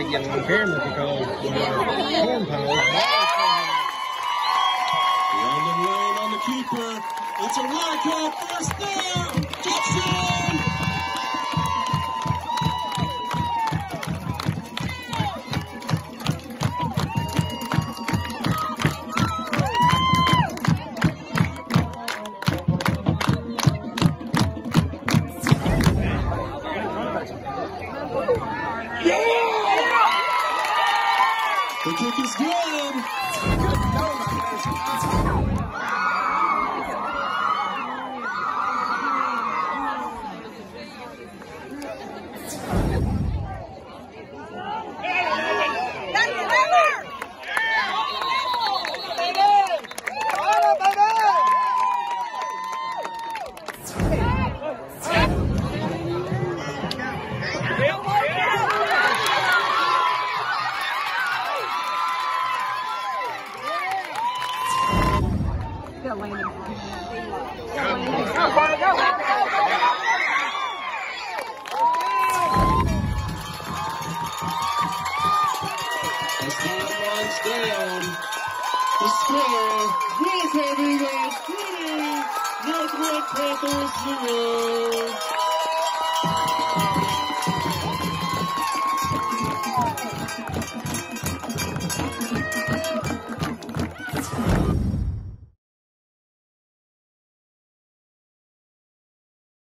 can't get them on camera because corn piles. Landon Lane on the keeper. It's a Wildcat first down. Touchdown. The kick is good. As time runs down, the score, Wildcat Eagles 20, Northwood Panthers 0.